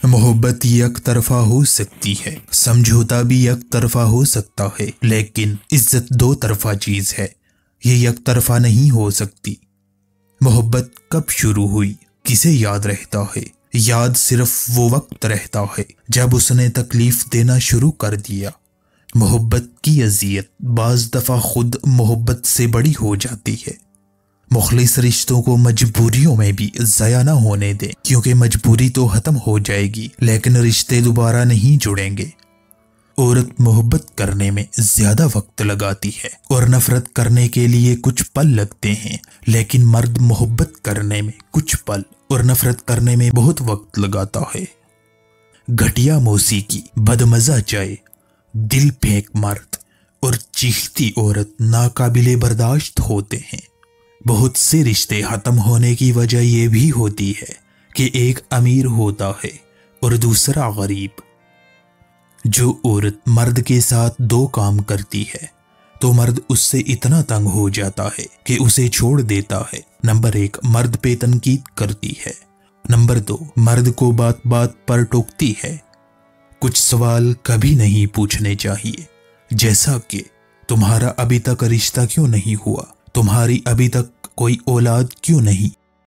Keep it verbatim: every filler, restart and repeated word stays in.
मोहब्बत एक तरफा हो सकती है, समझौता भी एक तरफा हो सकता है, लेकिन इज्जत दो तरफा चीज है, ये एक तरफा नहीं हो सकती। मोहब्बत कब शुरू हुई, किसे याद रहता है? याद सिर्फ वो वक्त रहता है जब उसने तकलीफ देना शुरू कर दिया। मोहब्बत की अजियत बाज दफा खुद मोहब्बत से बड़ी हो जाती है। मुखलिस रिश्तों को मजबूरियों में भी ज़ाया ना होने दें, क्योंकि मजबूरी तो खत्म हो जाएगी लेकिन रिश्ते दोबारा नहीं जुड़ेंगे। औरत मोहब्बत करने में ज्यादा वक्त लगाती है और नफरत करने के लिए कुछ पल लगते हैं, लेकिन मर्द मोहब्बत करने में कुछ पल और नफरत करने में बहुत वक्त लगाता है। घटिया मौसीकी, बदमजा चाय, दिल फेंक मर्द और चीखती औरत नाकाबिले बर्दाश्त होते हैं। बहुत से रिश्ते खत्म होने की वजह यह भी होती है कि एक अमीर होता है और दूसरा गरीब। जो औरत मर्द के साथ दो काम करती है तो मर्द उससे इतना तंग हो जाता है कि उसे छोड़ देता है। नंबर एक, मर्द पे तनकीद करती है। नंबर दो, मर्द को बात बात पर टोकती है। कुछ सवाल कभी नहीं पूछने चाहिए, जैसा कि तुम्हारा अभी तक रिश्ता क्यों नहीं हुआ, तुम्हारी अभी तक कोई औलाद क्यों नहीं।